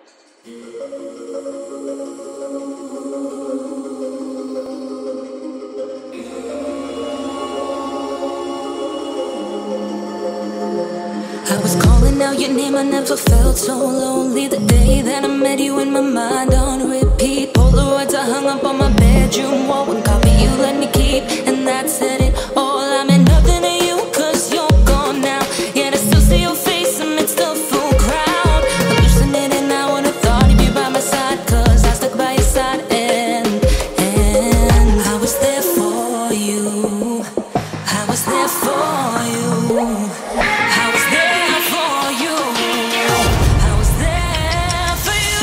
I was calling out your name, I never felt so lonely. The day that I met you in my mind on repeat. Polaroids I hung up on my bedroom wall. One copy you let me keep, and that said it all. I meant nothing to you, cause you're gone now. Yet I still see your face amidst the full crowd. Hallucinating, I would've thought you'd be by my side, cause I stuck by your side and I was there for you. I was there for you. I was there for you. I was there for you.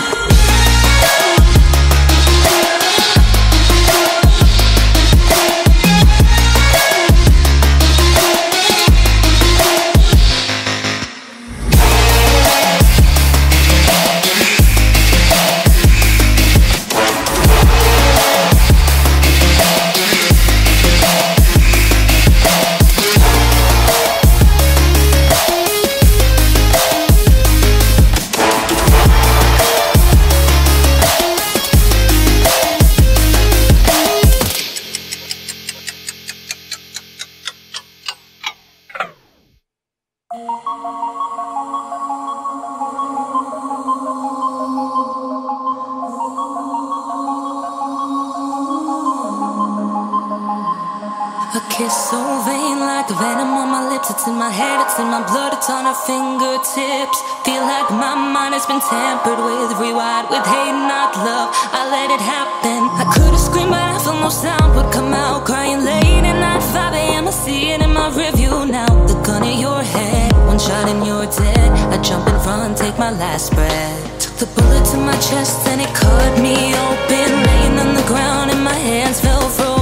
A kiss so vain, like venom on my lips. It's in my head, it's in my blood, it's on our fingertips. Feel like my mind has been tampered with, rewired with hate, not love. I let it happen. I could've screamed, but I felt no sound would come out. Crying late at night, 5 a.m. I see it in my review now. The gun in your head, one shot and you're dead. I jump in front, take my last breath. Took the bullet to my chest and it cut me open. Laying on the ground and my hands fell frozen.